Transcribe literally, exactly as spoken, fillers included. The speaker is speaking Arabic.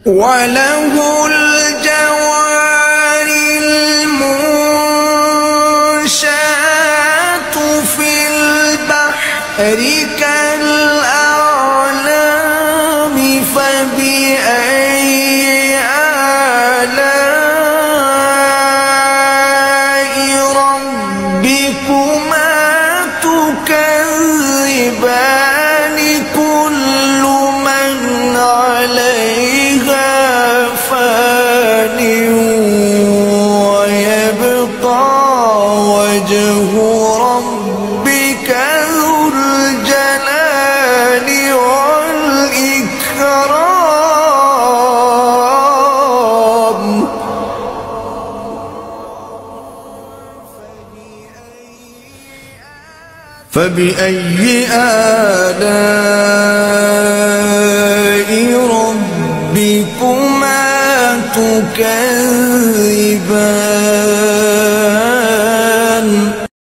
وله الجوار المنشآت في البحر كالأعلام فبأي آلاء ربكما تكذبان كل من عليها فان ويبقى وجه ربك ذو الجلال والإكرام. فبأي آلاء ربكما تكذبان